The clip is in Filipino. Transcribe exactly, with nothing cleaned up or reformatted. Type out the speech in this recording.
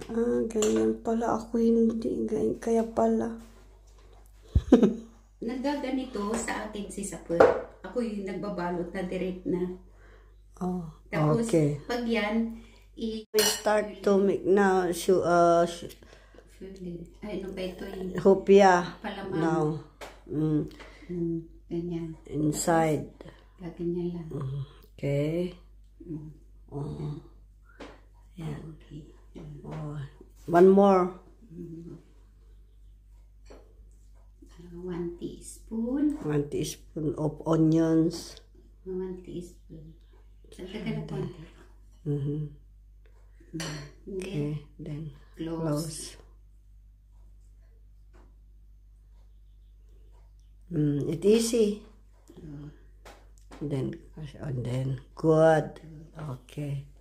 Ah, ganyan pala. Ako hindi. Ganyan. Kaya pala. Nagaganito sa akin si Sapur. Ako yung nagbabalot na direct na. Oh, Tapos, okay. pag yan, i- We start to make now. Shu, uh, sh ay, ano ba ito yung Hopia. palaman. Now. Mm. Hmm, ganyan. Inside. Gaganyan lang. Okay. Hmm. Oh. Yan. Okay. Oh. One more. Hmm. Uh, one teaspoon. One teaspoon of onions. One teaspoon. Dagdagan na konti. Mm-hmm. Hmm. Okay. Then Close. close. Mm, it's easy. Uh, Then, and then good. Okay.